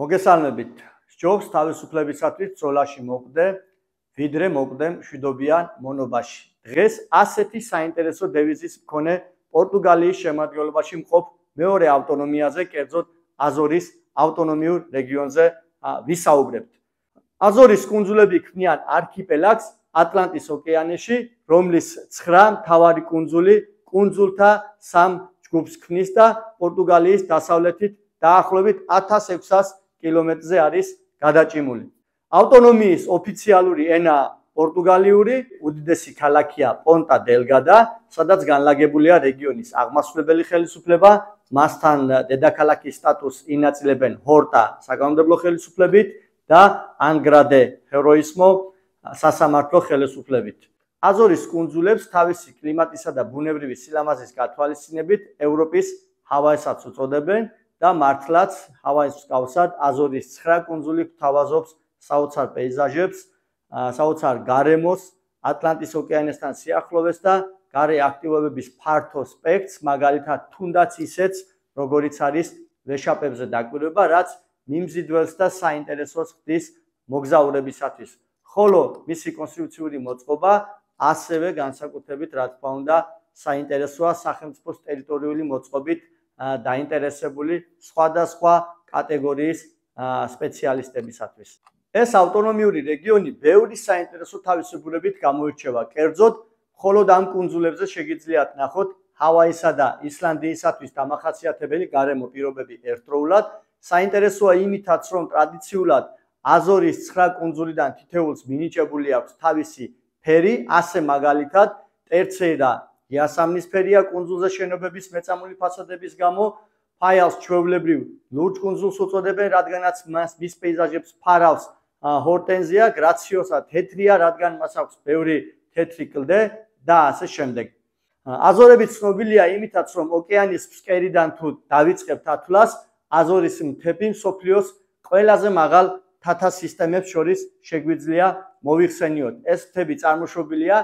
მოგესალმებით. სჯობს თავისუფლებისათვის ბრძოლაში მოკვდე, ვიდრე მოკვდე მშვიდობიან მონობაში. დღეს ასეთი საინტერესო დევიზის მქონე პორტუგალიის შემადგენლობაში მყოფ მეორე ავტონომიაზე, კერძოდ აზორის ავტონომიურ რეგიონზე ვისაუბრებთ. აზორის კუნძულები ქმნიან არქიპელაგს ატლანტის ოკეანეში, რომლის 9 მთავარი კუნძული კუნძულთა 3 ჯგუფს ქმნის და პორტუგალიის დასავლეთით დაახლოებით 1600 კილომეტრზე არის გადაჭიმული. ავტონომიის ოფიციალური ენაა პორტუგალიური, უდიდესი ქალაქია პონტა დელგადა, სადაც განლაგებულია რეგიონის აღმასრულებელი ხელისუფლება, მასთან დედაქალაქის სტატუსს ინაწილებენ ჰორტა საკანონმდებლო ხელისუფლებით და ანგრადე ჰეროისმო სასამართლო ხელისუფლებით. აზორის კუნძულებს თავისი კლიმატისა და ბუნებრივი სილამაზის გათვალისწინებით ევროპის ჰავაისაც უწოდებენ და მართლაც ჰავაის მსგავსად აზორის 9 კუნძული გვთავაზობს საოცარ პეიზაჟებს, საოცარ გარემოს, ატლანტის ოკეანესთან სიახლოვეს და გარე აქტივობების ფართო სპექტრს, მაგალითად თუნდაც ისეც, როგორიც არის ვეშაპებზე დაკვირვება, რაც მიმზიდველს და საინტერესოს ხდის მოგზაურებისათვის. ხოლო მისი კონსტიტუციური მოწყობა ასევე განსაკუთრებით, რა თქმა უნდა, საინტერესოა სახელმწიფოს ტერიტორიული მოწყობით დაინტერესებული სხვადასხვა კატეგორიის სპეციალისტებისათვის. ეს ავტონომიური რეგიონი ბევრი საინტერესო თავისებურებით გამოირჩევა. კერძოდ, მხოლოდ ამ კუნძულებზე შეგიძლიათ ნახოთ ჰავაისა და ისლანდიისათვის დამახასიათებელი გარემო პირობები ერთდროულად. საინტერესოა იმითაც, რომ ტრადიციულად აზორის 9 კუნძულიდან თითოეულს მინიჭებული აქვს თავისი ფერი, ასე მაგალითად, ტერცეირა იასამნისფერია კუნძულზე შენობების მეწამული ფასადების გამო, ფაიალს ჩვეულებრივ ლურჯ კუნძულს უწოდებენ, რადგანაც მის პეიზაჟებს ფარავს ჰორტენზია, გრაციოსა თეთრია, რადგან მას აქვს ბევრი თეთრი კლდე და ასე შემდეგ. აზორები ცნობილია იმითაც, რომ ოკეანის ფსკერიდან თუ დავიწყებთ ათვლას, აზორის მთები მსოფლიოს ყველაზე მაღალ მთათა სისტემებს შორის შეგვიძლია მოვიხსენიოთ. ეს მთები წარმოშობილია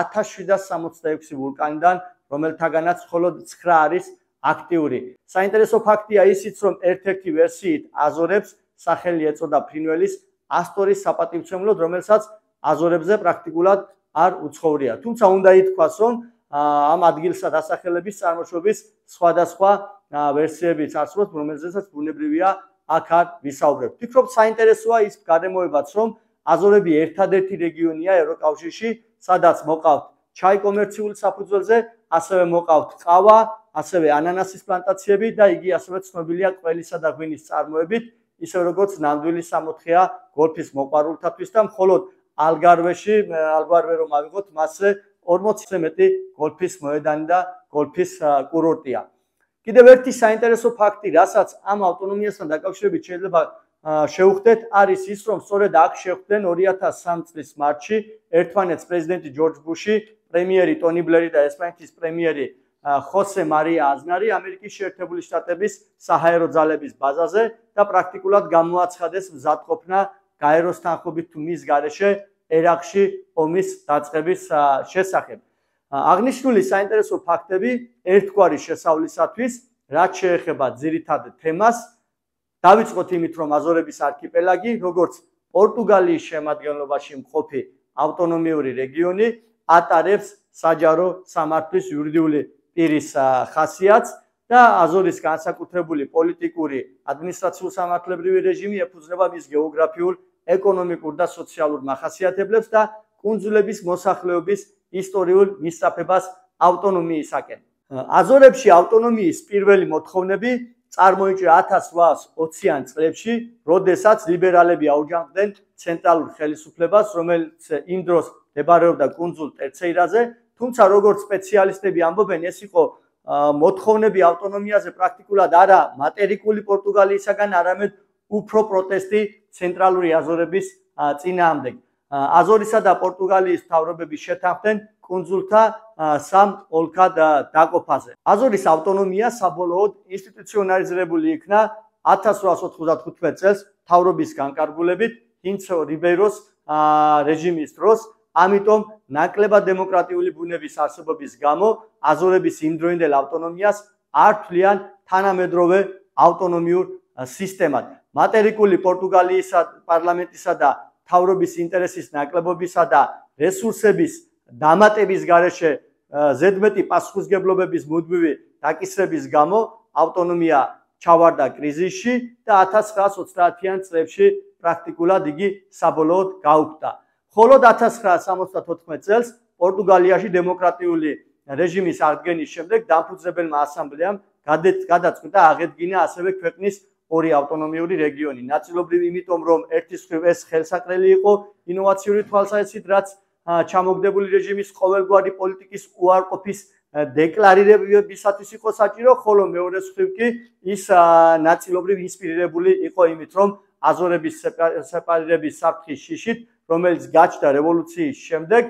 1766 ვულკანიდან, რომელთაგანაც მხოლოდ 9 არის აქტიური. საინტერესო ფაქტია ისიც, რომ ერთ-ერთი ვერსიით აზორებს სახელი ეწოდა ფრინველის ასტორის საპატივცემლოდ, რომელსაც აზორებზე პრაქტიკულად არ უცხოვრია. თუმცა უნდა ითქვას, რომ ამ ადგილსა დასახელების წარმოშობის სხვადასხვა ვერსიებიც არსებობს, რომელზეც ბუნებრივია აქ არ ვისაუბრებთ. ვფიქრობ, საინტერესოა ის გარემოებაც, რომ აზორები ერთადერთი რეგიონია ევროკავშირში, სადაც მოყავთ ჩაი კომერციული საფუძველზე, ასევე მოყავთ ყავა, ასევე ანანასის პლანტაციები და იგი ასევე ცნობილია ყველისა და ღვინის წარმოებით, ისე როგორც ნამდვილი სამოთხეა გოლფის მოყვარულთათვის და მხოლოდ ალგარვეში, ალგვარვე რომ ავიღოთ, მასზე 40-ზე მეტი გოლფის მოედანი და გოლფის კურორტია. კიდევ ერთი საინტერესო ფაქტი, რასაც ამ ავტონომიასთან დაკავშირებით შეიძლება შევხვდეთ, არის ის, რომ სწორედ აქ შეხვდნენ 2003 წლის მარტში ერთმანეთს პრეზიდენტი ჯორჯ ბუში, პრემიერი ტონი ბლერი და ესპანეთის პრემიერი ხოსე მარია აზნარი ამერიკის შეერთებული შტატების საჰაერო ძალების ბაზაზე და პრაქტიკულად გამოაცხადეს მზადყოფნა გაეროს თანხმობით თუ მის გარეშე ერაყში ომის დაწყების შესახებ. აღნიშნული საინტერესო ფაქტები ერთგვარი შესავლისათვის, რაც შეეხება ძირითად თემას, დავიწყოთ იმით, რომ აზორების არქიპელაგი, როგორც პორტუგალიის შემადგენლობაში მყოფი ავტონომიური რეგიონი, ატარებს საჯარო სამართლის იურიდიული პირის ხასიათს და აზორის განსაკუთრებული პოლიტიკური ადმინისტრაციულ-სამართლებრივი რეჟიმი ეფუძნება მის გეოგრაფიულ, ეკონომიკურ და სოციალურ მახასიათებლებს და კუნძულების მოსახლეობის ისტორიულ მისწრაფებას ავტონომიისაკენ. აზორებში ავტონომიის პირველი მოთხოვნები წარმოიჭრა 1820-იან წლებში, როდესაც ლიბერალები აუჯანყდნენ ცენტრალურ ხელისუფლებას, რომელიც იმ დროს მდებარეობდა კუნძულ ტერცეირაზე, თუმცა როგორც სპეციალისტები ამბობენ, ეს იყო მოთხოვნები ავტონომიაზე პრაქტიკულად არა მატერიკული პორტუგალიისაგან, არამედ უფრო პროტესტი ცენტრალური აზორების წინააღმდეგ. აზორისა და პორტუგალიის მთავრობები შეთანხმდნენ კუნძულთა 3 ოლქად დაყოფაზე. აზორის ავტონომია საბოლოოდ ინსტიტუციონალიზებული იქნა 1895 წელს მთავრობის განკარგულებით ჰინცო რიბეიროს რეჟიმის დროს, ამიტომ ნაკლებად დემოკრატიული ბუნების არსებობის გამო აზორების იმდროინდელ ავტონომიას არ თვლიან თანამედროვე ავტონომიურ სისტემად. მატერიკული პორტუგალიისა პარლამენტისა და თავრობის ინტერესის ნაკლებობისა და რესურსების დამატების გარეშე ზედმეტი პასუხისმგებლობების მუდმივი დაკისრების გამო ავტონომია ჩავარდა კრიზისში და 1930-იან წლებში პრაქტიკულად იგი საბოლოოდ გაუქმდა. ხოლო 1974 წელს პორტუგალიაში დემოკრატიული რეჟიმის აღდგენის შემდეგ დამფუძნებელმა ასამბლეამ გადაწყვიტა აღედგინა ასევე ქვეყნის ორი ავტონომიური რეგიონი. ნაწილობრივ იმიტომ, რომ ერთის მხრივ ეს ხელსაყრელი იყო ინოვაციური თვალსაზრისით, რაც ჩამოგდებული რეჟიმის ყოველგვარი პოლიტიკის უარყოფის დეკლარირებისათვის იყო საჭირო, ხოლო მეორეს მხრივ კი ის ნაწილობრივ ინსპირირებული იყო იმით, რომ აზორების სეპარირების საფრთხის შიშით, რომელიც გაჩნდა რევოლუციის შემდეგ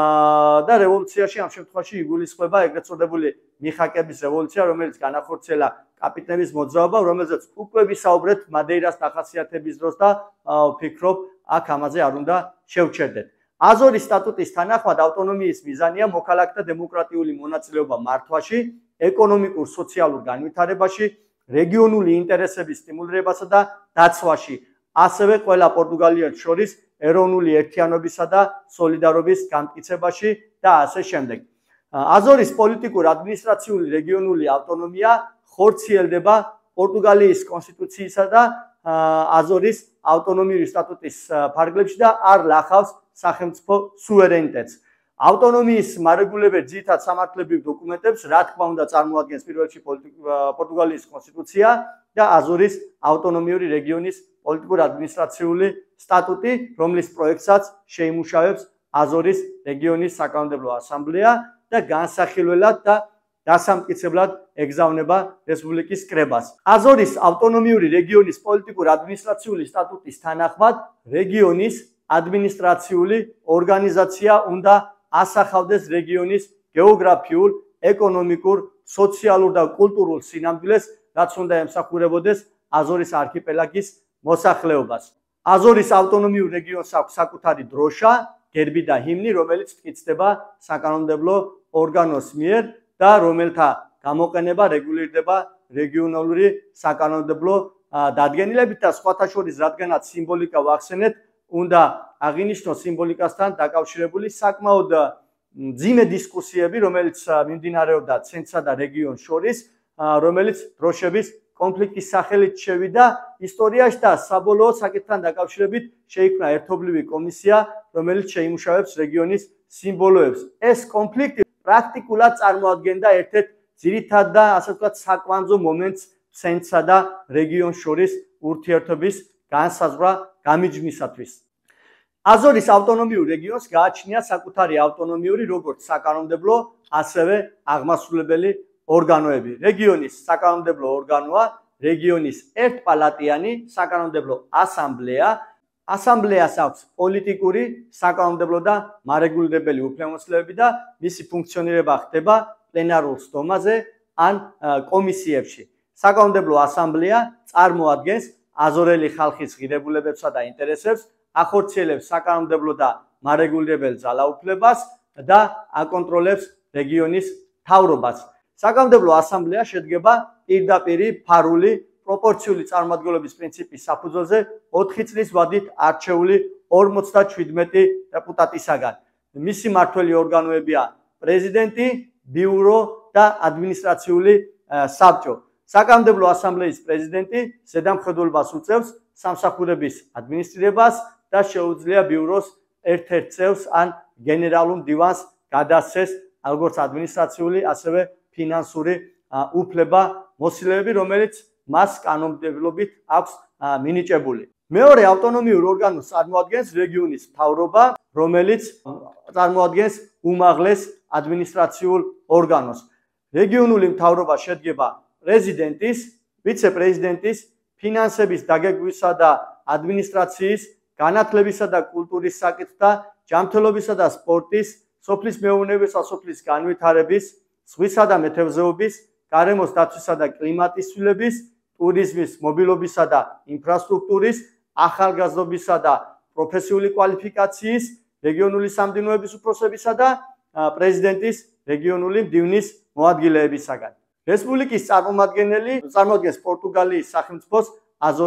და რევოლუციაში ამ შემთხვევაში იგულისხმება ეგრეთ წოდებული მიხაკების რევოლუცია, რომელიც განახორციელა კაპიტნების მოძრაობა, რომელზეც უკვე ვისაუბრეთ მადეირას დახასიათების დროს და ვფიქრობ, აქ ამაზე არ უნდა შევჩერდეთ. აზორის სტატუტის თანახმად ავტონომიის მიზანია მოქალაქეთა დემოკრატიული მონაწილეობა მართვაში, ეკონომიკურ სოციალურ განვითარებაში, რეგიონული ინტერესების სტიმულირებასა და დაცვაში, ასევე ყველა პორტუგალიელს შორის ეროვნული ერთიანობისა და სოლიდარობის განმტკიცებაში და ასე შემდეგ. აზორის პოლიტიკურ-ადმინისტრაციული რეგიონული ავტონომია ხორციელდება პორტუგალიის კონსტიტუციისა და აზორის ავტონომიური სტატუტის ფარგლებში და არ ლახავს სახელმწიფო სუვერენიტეტს. ავტონომიის მარეგულებელ ძირითად სამართლებრივ დოკუმენტებს, რა თქმა უნდა, წარმოადგენს პირველ რიგში პორტუგალიის კონსტიტუცია და აზორის ავტონომიური რეგიონის პოლიტიკურ-ადმინისტრაციული სტატუტი, რომლის პროექტსაც შეიმუშავებს აზორის რეგიონის საკანონმდებლო ასამბლეა და განსახილველად და დასამტკიცებლად ეგზავნება რესპუბლიკის კრებას. აზორის ავტონომიური რეგიონის პოლიტიკურ-ადმინისტრაციული სტატუტის თანახმად რეგიონის ადმინისტრაციული ორგანიზაცია უნდა ასახავდეს რეგიონის გეოგრაფიულ, ეკონომიკურ, სოციალურ და კულტურულ სინამდვილეს, რაც უნდა ემსახურებოდეს აზორის არქიპელაგის მოსახლეობას. აზორის ავტონომიურ რეგიონს აქვს საკუთარი დროშა, გერბი და ჰიმნი, რომელიც მტკიცდება საკანონმდებლო ორგანოს მიერ და რომელთა გამოყენება რეგულირდება რეგიონალური საკანონმდებლო დადგენილებით და სხვათა შორის, რადგანაც სიმბოლიკა ვახსენეთ, უნდა აღინიშნოს სიმბოლიკასთან დაკავშირებული საკმაოდ მძიმე დისკუსიები, რომელიც მიმდინარეობდა ცენტრსა და რეგიონს შორის, რომელიც დროშების კონფლიქტის სახელით შევიდა ისტორიაში და საბოლოო საკითხთან დაკავშირებით შეიქმნა ერთობლივი კომისია, რომელიც შეიმუშავებს რეგიონის სიმბოლოებს. ეს კონფლიქტი პრაქტიკულად წარმოადგენდა ერთ-ერთ ძირითად და ასე ვთქვათ საკვანძო მომენტს ცენტრსა და რეგიონს შორის ურთიერთობის განსაზღვრა გამიჯვნისათვის. აზორის ავტონომიურ რეგიონს გააჩნია საკუთარი ავტონომიური როგორც საკანონმდებლო, ასევე აღმასრულებელი ორგანოები. რეგიონის საკანონმდებლო ორგანოა რეგიონის ერთპალატიანი საკანონმდებლო ასამბლეა. ასამბლეას აქვს პოლიტიკური, საკანონმდებლო და მარეგულირებელი უფლებამოსილებები და მისი ფუნქციონირება ხდება პლენარულ სხდომაზე ან კომისიებში. საკანონმდებლო ასამბლეა წარმოადგენს აზორელი ხალხის ღირებულებებსა და ინტერესებს, ახორციელებს საკანონმდებლო და მარეგულირებელ ძალაუფლებას და აკონტროლებს რეგიონის მთავრობას. საკანონმდებლო ასამბლეა შედგება პირდაპირი, ფარული, პროპორციული წარმომადგენლობის პრინციპის საფუძველზე 4 წლის ვადით არჩეული 57 დეპუტატისაგან. მისი მმართველი ორგანოებია პრეზიდენტი, ბიურო და ადმინისტრაციული საბჭო. საკანონმდებლო ასამბლეის პრეზიდენტი ზედამხედველობას უწევს სამსახურების ადმინისტრირებას და შეუძლია ბიუროს ერთ-ერთ წევრს ან გენერალურ მდივანს გადასცეს როგორც ადმინისტრაციული, ასევე ფინანსური უფლება მოსილები, რომელიც მას კანონმდებლობით აქვს მინიჭებული. მეორე ავტონომიურ ორგანოს წარმოადგენს რეგიონის მთავრობა, რომელიც წარმოადგენს უმაღლეს ადმინისტრაციულ ორგანოს. რეგიონული მთავრობა შედგება პრეზიდენტის, ვიცე-პრეზიდენტის, ფინანსების დაგეგმვისა და ადმინისტრაციის, განათლებისა და კულტურის საკითხთა, ჯანმრთელობისა და სპორტის, სოფლის მეურნეობისა და სოფლის განვითარების, ზღვისა და მეთევზეობის, გარემოს დაცვისა და კლიმატის ცვლილების, ტურიზმის, მობილობისა და ინფრასტრუქტურის, ახალგაზრდობისა და პროფესიული კვალიფიკაციის, რეგიონული სამდინოების უფროსებისა და პრეზიდენტის რეგიონული მდივნის მოადგილეებისაგან. რესპუბლიკის წარმომადგენელი წარმოადგენს პორტუგალიის სახელმწიფოს აზორის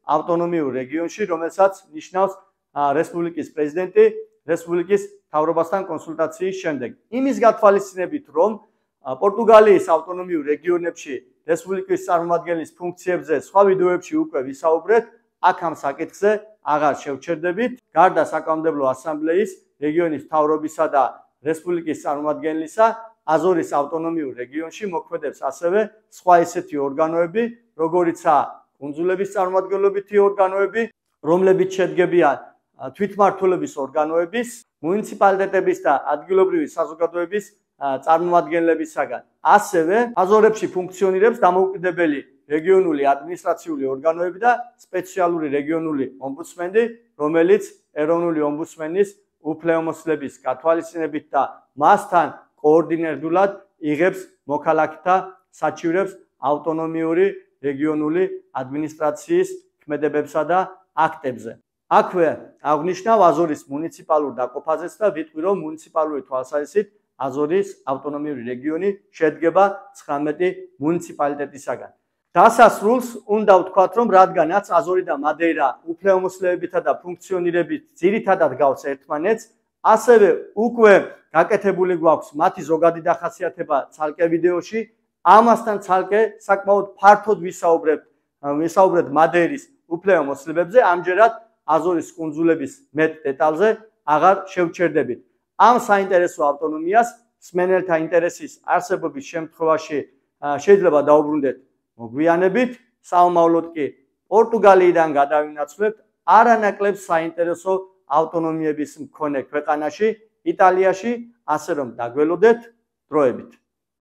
ავტონომიურ რეგიონში, რომელსაც ნიშნავს რესპუბლიკის პრეზიდენტი რესპუბლიკის მთავრობასთან კონსულტაციის შემდეგ. იმის გათვალისწინებით, რომ პორტუგალიის ავტონომიურ რეგიონებში რესპუბლიკის წარმომადგენლის ფუნქციებზე სხვა ვიდეოებში უკვე ვისაუბრეთ, აქ ამ საკითხზე აღარ შევჩერდებით. გარდა საკანონმდებლო ასამბლეის, რეგიონის მთავრობისა და რესპუბლიკის წარმომადგენლისა, აზორის ავტონომიურ რეგიონში მოქმედებს ასევე სხვა ისეთი ორგანოები, როგორიცაა კუნძულების წარმომადგენლობითი ორგანოები, რომლებიც შედგებიან თვითმმართველობის ორგანოების, მუნიციპალიტეტების და ადგილობრივი საზოგადოების წარმომადგენლებისაგან. ასევე აზორებში ფუნქციონირებს დამოუკიდებელი რეგიონული ადმინისტრაციული ორგანოები და სპეციალური რეგიონული ომბუდსმენი, რომელიც ეროვნული ომბუდსმენის უფლებამოსილების გათვალისწინებით და მასთან კოორდინირებულად იღებს მოქალაქეთა საჩივრებს ავტონომიური რეგიონული ადმინისტრაციის ქმედებებსა და აქტებზე. აქვე აღნიშნავ აზორის მუნიციპალურ დაყოფაზეც და ვიტყვი, რომ მუნიციპალური თვალსაზრისით აზორის ავტონომიური რეგიონი შედგება 19 მუნიციპალიტეტისაგან. დასასრულს უნდა ვთქვათ, რომ რადგანაც აზორი და მადეირა უფლებამოსილებებითა და ფუნქციონირებით ძირითადად გავს ერთმანეთს, ასევე უკვე გაკეთებული გვაქვს მათი ზოგადი დახასიათება ცალკე ვიდეოში. ამასთან ცალკე საკმაოდ ფართოდ ვისაუბრეთ მადეირის უფლებამოსილებებზე, ამჯერად აზორის კუნძულების მეტ დეტალზე აღარ შევჩერდებით. ამ საინტერესო ავტონომიას მსმენელთა ინტერესის არსებობის შემთხვევაში შეიძლება დაუბრუნდეთ მოგვიანებით, საომავლოდ კი პორტუგალიიდან გადავინაცვლებთ არანაკლებ საინტერესო ავტონომიების მქონე ქვეყანაში, იტალიაში, ასე რომ დაგველოდეთ დროებით.